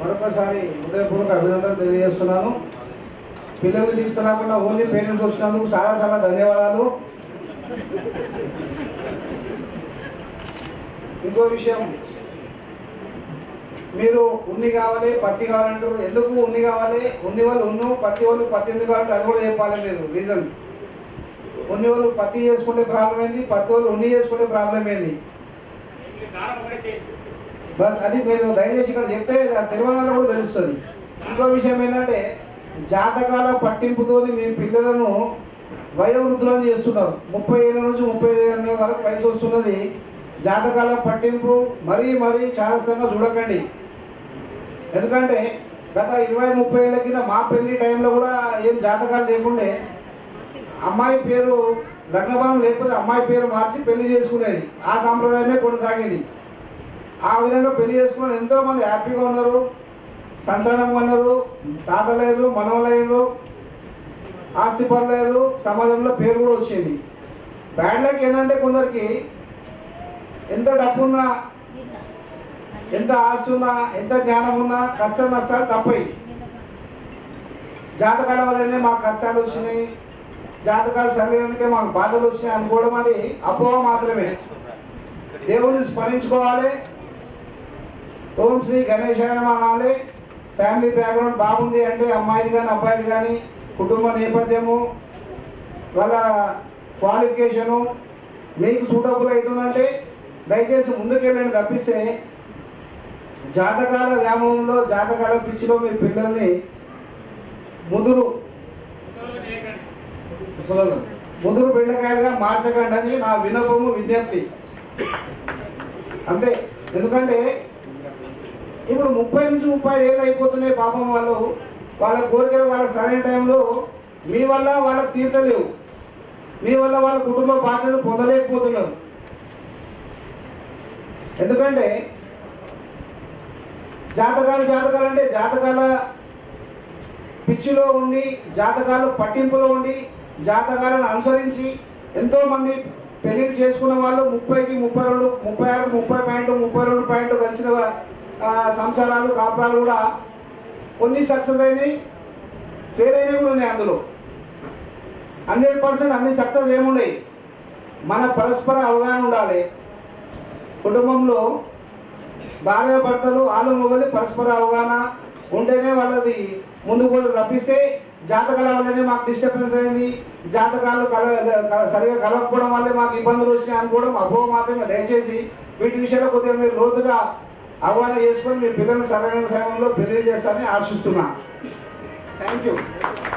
మరొకసారి హృదయపూర్వక అభినందనలు తెలియజేస్తున్నాను. పిల్లల్ని తీసుకురాకుండా ఓన్లీ పేరెంట్స్ వచ్చినందుకు చాలా చాలా ధన్యవాదాలు. ఇంకో విషయం, మీరు ఉన్ని కావాలి పత్తి కావాలంటారు. ఎందుకు ఉన్ని కావాలి? ఉన్ని వాళ్ళు ఉన్ను, పత్తి వాళ్ళు పత్తి ఎందుకు కావాలంటే అది కూడా చెప్పాలి మీరు రీజన్. ఉన్ని వాళ్ళు పత్తి చేసుకుంటే ప్రాబ్లం ఏంది, పత్తి వాళ్ళు ఉన్ని చేసుకుంటే ప్రాబ్లం ఏంది, బస్ అది మీరు దయచేసి ఇక్కడ చెప్తే తెలంగాణలో కూడా తెలుస్తుంది. ఇంకో విషయం ఏంటంటే జాతకాల పట్టింపుతో మీ పిల్లలను వయోవృద్ధులను చేస్తున్నారు. 30 ఏళ్ళ నుంచి 35 ఏళ్ళ వరకు వయసు వస్తున్నది. జాతకాల పట్టింపు మరీ చాలాస్తంగా చూడకండి. ఎందుకంటే గత 20-30 ఏళ్ళ కింద మా పెళ్లి టైంలో కూడా ఏం జాతకాలు లేకుండే అమ్మాయి పేరు లగ్నబలం లేకపోతే అమ్మాయి పేరు మార్చి పెళ్లి చేసుకునేది. ఆ సాంప్రదాయమే కొనసాగింది. ఆ విధంగా పెళ్లి చేసుకున్న ఎంతోమంది హ్యాపీగా ఉన్నారు, సంతానం ఉన్నారు, తాతలేరు, మనవలేరు, ఆస్తిపరులేరు, సమాజంలో పేరు కూడా వచ్చింది. బ్యాడ్ లక్ ఏంటంటే కొందరికి ఎంత డబ్బున్నా, ఎంత ఆస్తి ఉన్నా, ఎంత జ్ఞానం ఉన్నా కష్ట నష్టాలు తప్పయి. జాతకాల వల్లనే మాకు కష్టాలు వచ్చినాయి, జాతకాలు సరైనకే మాకు బాధలు వచ్చినాయి అనుకోవడం అది అపోహ మాత్రమే. దేవుడిని స్మరించుకోవాలి, ఓం శ్రీ గణేశాయ అనాలి. ఫ్యామిలీ బ్యాక్గ్రౌండ్ బాగుంది అంటే అమ్మాయిది కానీ అబ్బాయిది కానీ కుటుంబ నేపథ్యము, వాళ్ళ క్వాలిఫికేషను మీకు సూటబుల్ అవుతుందంటే దయచేసి ముందుకెళ్ళండి. తప్పిస్తే జాతకాల వ్యామోహంలో, జాతకాల పిచ్చిలో మీ పిల్లల్ని ముదురు బెండకాయలుగా మార్చకండి అని నా విన్నపము, విజ్ఞప్తి అంతే. ఎందుకంటే ఇప్పుడు 30 నుంచి 35 ఏళ్ళు అయిపోతున్నాయి పాపం. వాళ్ళ కోరికలు వాళ్ళకి సరైన టైంలో మీ వల్ల వాళ్ళకి తీర్చలేవు, మీ వల్ల వాళ్ళ కుటుంబ బాధ్యతలు పొందలేకపోతున్నారు. ఎందుకంటే జాతకాలు అంటే జాతకాల పిచ్చిలో ఉండి, జాతకాలు పట్టింపులో ఉండి, జాతకాలను అనుసరించి ఎంతోమంది పెళ్లిళ్ళు చేసుకున్న వాళ్ళు 30కి 32, 36, 30 పాయింట్ కలిసిన సంసారాలు కాపురాలు కూడా కొన్ని సక్సెస్ అయినాయి, ఫెయిల్ అయినవి కూడా ఉన్నాయి. అందులో 100% అన్ని సక్సెస్ ఏమున్నాయి? మన పరస్పర అవగాహన ఉండాలి. కుటుంబంలో భార్య భర్తలు ఆలు మొగలి పరస్పర అవగాహన ఉంటేనే వాళ్ళది ముందుకు కూడా. తప్పిస్తే జాతకాల వల్లనే మాకు డిస్టర్బెన్స్ అయింది, జాతకాలు సరిగా కలవకపోవడం వల్లే మాకు ఇబ్బందులు వచ్చినాయి అనుకోవడం అపోహ మాత్రమే. దయచేసి వీటి విషయాల్లో కొద్దిగా మీరు లోతుగా అవగాహన చేసుకొని మీ పిల్లల సరైన సమయంలో పెళ్లి చేస్తారని ఆశిస్తున్నా. Thank you.